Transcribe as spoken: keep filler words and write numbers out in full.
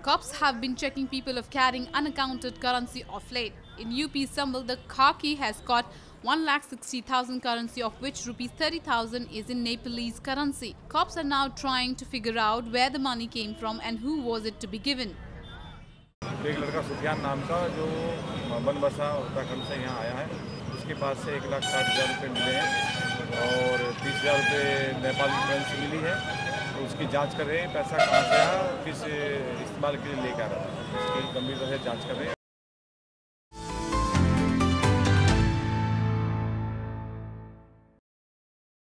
Cops have been checking people of carrying unaccounted currency of late. In U P Sambhal, the khaki has caught one lakh sixty thousand currency, of which rupees thirty thousand is in Nepalese currency. Cops are now trying to figure out where the money came from and who was it to be given. एक लड़का सुफियान नाम का जो बनबसा उत्तराखंड से यहाँ आया है, उसके पास से एक लाख साठ हज़ार रुपये मिले हैं और तीस हज़ार रुपये नेपाली करेंसी मिली है। तो उसकी जांच कर रहे हैं, पैसा कहाँ से आया, किस इस्तेमाल के लिए लेकर आ रहा है, इसकी गंभीरता से जांच कर रहे हैं।